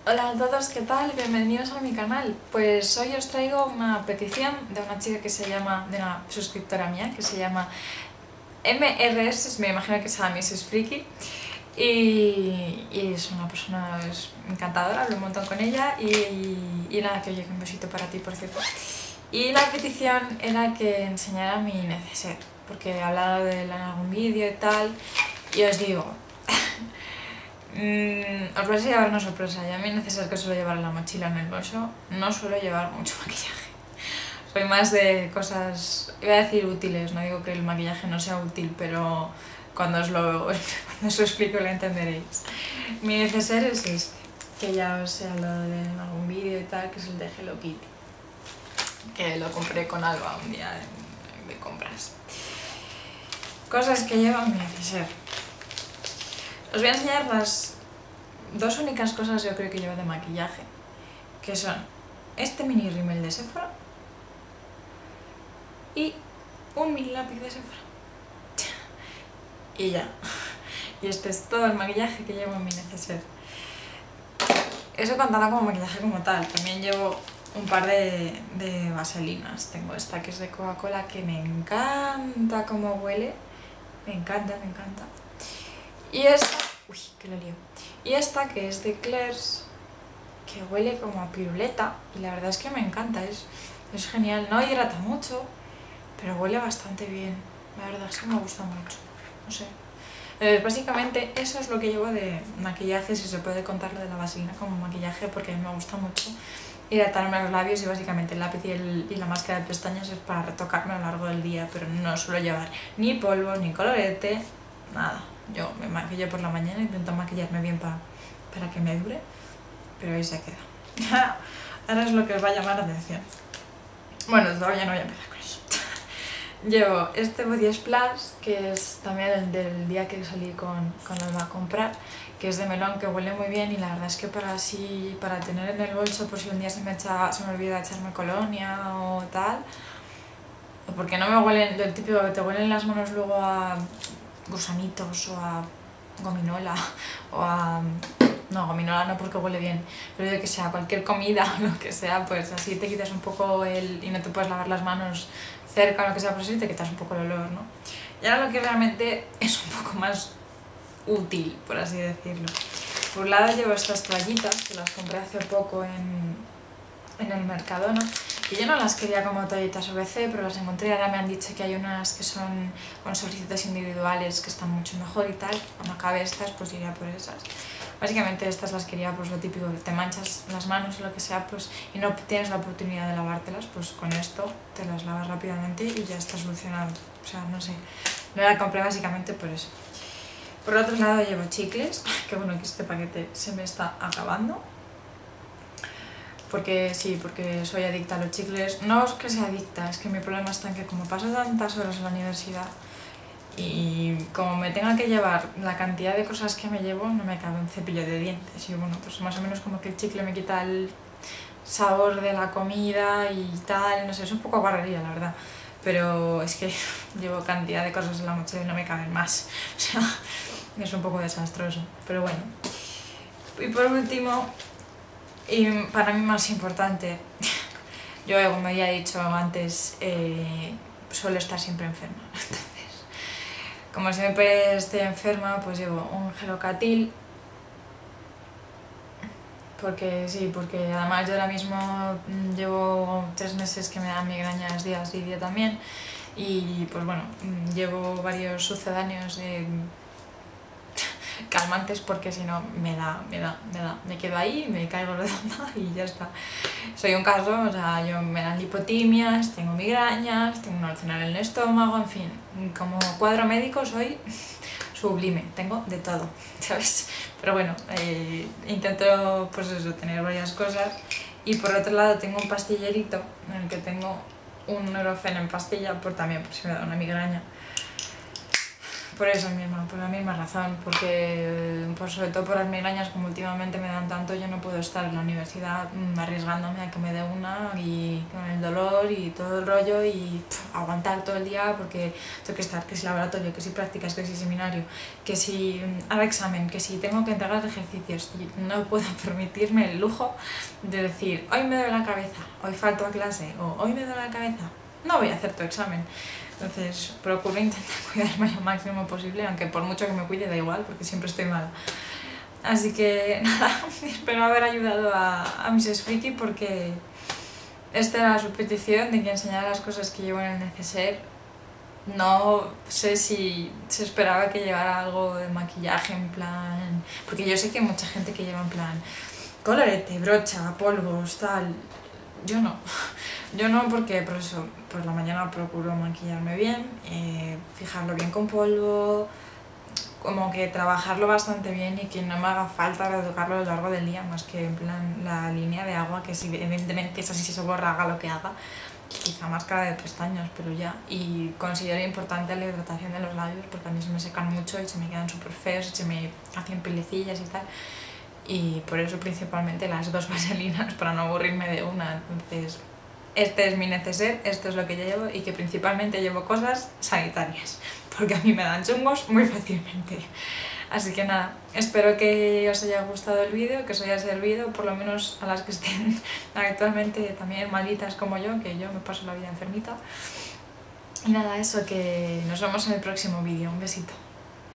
Hola a todos, ¿qué tal? Bienvenidos a mi canal. Pues hoy os traigo una petición de una chica que se llama, de una suscriptora mía, que se llama MRS, me imagino que sea Mrs. Freaky, y es una persona encantadora, hablo un montón con ella, y nada, que oye, un besito para ti, por cierto. Y la petición era que enseñara mi neceser, porque he hablado de él en algún vídeo y tal, y os digo... os vais a llevar una sorpresa. Ya mi neceser que suelo llevar en la mochila, en el bolso, no suelo llevar mucho maquillaje. Soy más de cosas, iba a decir útiles, no digo que el maquillaje no sea útil, pero cuando os lo explico lo entenderéis. Mi neceser es este, que ya os he hablado en algún vídeo y tal, que es el de Hello Kitty, que lo compré con Alba un día de compras. Cosas que lleva mi neceser. Os voy a enseñar las dos únicas cosas yo creo que llevo de maquillaje, que son este mini rímel de Sephora y un mini lápiz de Sephora. Y ya. Y este es todo el maquillaje que llevo en mi neceser. Eso contando como maquillaje como tal. También llevo un par de vaselinas. Tengo esta que es de Coca-Cola, que me encanta cómo huele. Me encanta, me encanta. Y esta... Uy, que lo lío. Y esta que es de Claire's, que huele como a piruleta, y la verdad es que me encanta, es genial. No hidrata mucho, pero huele bastante bien. La verdad es que me gusta mucho, no sé. Básicamente eso es lo que llevo de maquillaje, si se puede contar lo de la vaselina como maquillaje, porque a mí me gusta mucho hidratarme los labios, y básicamente el lápiz y la máscara de pestañas es para retocarme a lo largo del día, pero no suelo llevar ni polvo, ni colorete, nada. Yo me maquillo por la mañana, intento maquillarme bien para que me dure, pero ahí se queda. Ahora es lo que os va a llamar la atención. Bueno, todavía no voy a empezar con eso. Llevo este Body Splash, que es también el del día que salí con Alba a comprar, que es de melón, que huele muy bien, y la verdad es que para tener en el bolso por si un día se me olvida echarme colonia o tal, o porque no me huelen, del típico que te huelen las manos luego a gusanitos o a gominola o a... No, gominola no, porque huele bien, pero yo que sea, cualquier comida o lo que sea, pues así te quitas un poco y no te puedes lavar las manos cerca o lo que sea, pues así te quitas un poco el olor, ¿no? Y ahora lo que realmente es un poco más útil, por así decirlo. Por un lado llevo estas toallitas, que las compré hace poco en el Mercadona, que yo no las quería como toallitas OVC, pero las encontré. Ahora me han dicho que hay unas que son con solicitos individuales que están mucho mejor y tal. Cuando acabe estas, pues iría por esas. Básicamente estas las quería, pues lo típico, te manchas las manos o lo que sea, pues y no tienes la oportunidad de lavártelas, pues con esto te las lavas rápidamente y ya está solucionado. O sea, no sé, no la compré básicamente por eso. Por otro lado llevo chicles, que bueno, que este paquete se me está acabando. Porque sí, porque soy adicta a los chicles. No es que sea adicta, es que mi problema está en que como paso tantas horas en la universidad y como me tenga que llevar la cantidad de cosas que me llevo, no me cabe un cepillo de dientes. Y bueno, pues más o menos como que el chicle me quita el sabor de la comida y tal, no sé, es un poco guarrería la verdad. Pero es que llevo cantidad de cosas en la mochila y no me caben más. O sea, es un poco desastroso, pero bueno. Y por último... Y para mí más importante, yo como ya he dicho antes, suelo estar siempre enferma. Entonces, como siempre estoy enferma, pues llevo un Gelocatil, porque sí, porque además yo ahora mismo llevo 3 meses que me dan migrañas día sí día también, y pues bueno, llevo varios sucedáneos de calmantes, porque si no me quedo ahí, me caigo redonda y ya está. Soy un caso, o sea, yo me dan lipotimias, tengo migrañas, tengo un ulceral en el estómago, en fin, como cuadro médico soy sublime, tengo de todo, ¿sabes? Pero bueno, intento pues eso, tener varias cosas, y por otro lado tengo un pastillerito en el que tengo un Nurofen en pastilla, también por si me da una migraña. Por eso mismo, por la misma razón, porque sobre todo por las migrañas, como últimamente me dan tanto, yo no puedo estar en la universidad arriesgándome a que me dé una y con el dolor y y todo el rollo y aguantar todo el día porque tengo que estar, que si laboratorio, que si prácticas, que si seminario, que si hago examen, que si tengo que entregar ejercicios y no puedo permitirme el lujo de decir hoy me duele la cabeza, hoy falto a clase o hoy me duele la cabeza, no voy a hacer tu examen. Entonces procuro intentar cuidarme lo máximo posible, aunque por mucho que me cuide da igual porque siempre estoy mala. Así que nada, espero haber ayudado a Mrs. Freaky porque esta era su petición de que enseñara las cosas que llevo en el neceser. No sé si se esperaba que llevara algo de maquillaje en plan... Porque yo sé que hay mucha gente que lleva en plan colorete, brocha, polvos, tal... Yo no. Yo no porque por eso por la mañana procuro maquillarme bien, fijarlo bien con polvo, como que trabajarlo bastante bien y que no me haga falta retocarlo a lo largo del día, más que en plan la línea de agua, que si evidentemente es así, si se borra, haga lo que haga, quizá máscara de pestañas, pero ya. Y considero importante la hidratación de los labios porque a mí se me secan mucho y se me quedan súper feos y se me hacen pelecillas y tal. Y por eso principalmente las 2 vaselinas, para no aburrirme de una. Entonces, este es mi neceser, esto es lo que yo llevo y que principalmente llevo cosas sanitarias, porque a mí me dan chungos muy fácilmente. Así que nada, espero que os haya gustado el vídeo, que os haya servido, por lo menos a las que estén actualmente también malitas como yo, que yo me paso la vida enfermita. Y nada, eso, que nos vemos en el próximo vídeo. Un besito.